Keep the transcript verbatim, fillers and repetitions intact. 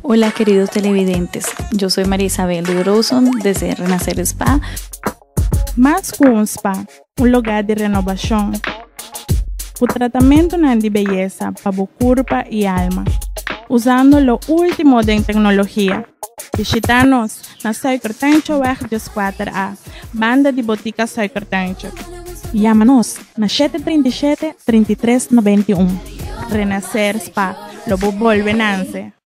Hola queridos televidentes, yo soy María Isabel Roson desde Renacer Spa. Mais que um spa, um lugar de renovação. O tratamento não é de beleza para o corpo e alma, usando o último em tecnologia. Visita-nos na Suikertuintje Weg dos quatro A, banda de Botica Suikertuintje. Llama-nos na sete três sete, três três nove um. Renacer Spa, lo volve nascer.